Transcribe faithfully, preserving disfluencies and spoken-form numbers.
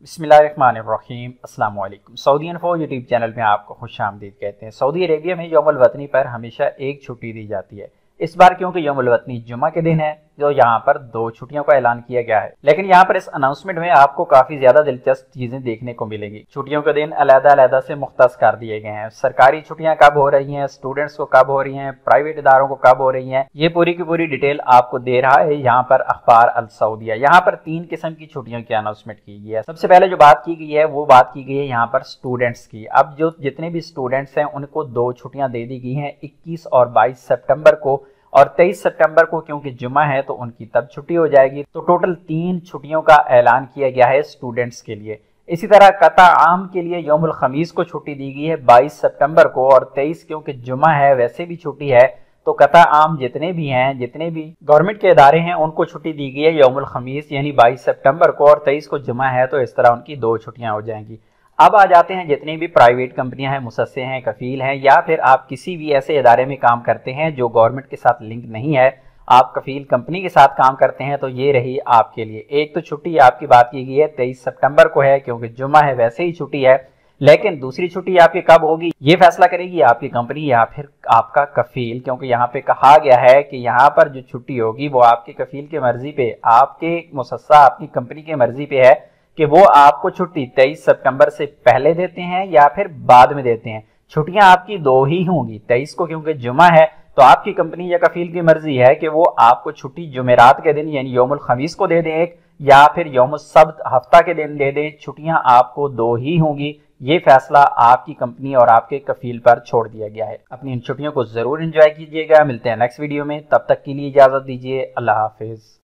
बिस्मिल्लाहिर्रहमानिर्रहीम। अस्सलाम वालेकुम। सऊदी इन्फो यूट्यूब चैनल में आपको खुश आमदीद कहते हैं। सऊदी अरेबिया में यौमुल वतनी पर हमेशा एक छुट्टी दी जाती है। इस बार क्योंकि यौमुल वतनी जुमा के दिन है जो यहाँ पर दो छुट्टियों का ऐलान किया गया है, लेकिन यहाँ पर इस अनाउंसमेंट में आपको काफी ज्यादा दिलचस्प चीजें देखने को मिलेंगी। छुट्टियों के दिन अलग अलग से मुख्तस कर दिए गए हैं। सरकारी छुट्टियां कब हो रही हैं, स्टूडेंट्स को कब हो रही हैं, प्राइवेट इदारों को कब हो रही हैं, ये पूरी की पूरी डिटेल आपको दे रहा है यहाँ पर अखबार अल सऊदिया। यहाँ पर तीन किस्म की छुट्टियों की अनाउंसमेंट की गई है। सबसे पहले जो बात की गई है वो बात की गई है यहाँ पर स्टूडेंट्स की। अब जो जितने भी स्टूडेंट्स हैं उनको दो छुट्टियां दे दी गई हैं, इक्कीस और बाईस सितंबर को, और तेईस सितंबर को क्योंकि जुमा है तो उनकी तब छुट्टी हो जाएगी। तो टोटल तीन छुट्टियों का ऐलान किया गया है स्टूडेंट्स के लिए। इसी तरह कता आम के लिए यौमुल खमीस को छुट्टी दी गई है बाईस सितंबर को, और तेईस क्योंकि जुमा है वैसे भी छुट्टी है, तो कता आम जितने भी हैं, जितने भी गवर्नमेंट के इदारे हैं, उनको छुट्टी दी गई है यौमुल खमीस यानी बाईस सितंबर को, और तेईस को जुमा है तो इस तरह उनकी दो छुट्टियां हो जाएंगी। अब आ जाते हैं जितनी भी प्राइवेट कंपनियां हैं, मुसस्से हैं, कफील हैं, या फिर आप किसी भी ऐसे इदारे में काम करते हैं जो गवर्नमेंट के साथ लिंक नहीं है, आप कफील कंपनी के साथ काम करते हैं, तो ये रही आपके लिए। एक तो छुट्टी आपकी बात की गई है तेईस सितंबर को है क्योंकि जुमा है, वैसे ही छुट्टी है, लेकिन दूसरी छुट्टी आपकी कब होगी ये फैसला करेगी आपकी कंपनी या फिर आपका कफील, क्योंकि यहाँ पे कहा गया है कि यहाँ पर जो छुट्टी होगी वो आपके कफील की मर्जी पे, आपके मुसस्सा आपकी कंपनी की मर्जी पे है कि वो आपको छुट्टी तेईस सितंबर से पहले देते हैं या फिर बाद में देते हैं। छुट्टियां आपकी दो ही होंगी। तेईस को क्योंकि जुमा है तो आपकी कंपनी या कफील की मर्जी है कि वो आपको छुट्टी जुमेरात के दिन यानी यौमुल खमीस को दे दें एक, या फिर यौमुल सब्त हफ्ता के दिन दे दें। छुट्टियां आपको दो ही होंगी। ये फैसला आपकी कंपनी और आपके कफील पर छोड़ दिया गया है। अपनी इन छुट्टियों को जरूर एंजॉय कीजिएगा। मिलते हैं नेक्स्ट वीडियो में, तब तक के लिए इजाजत दीजिए। अल्लाह हाफिज।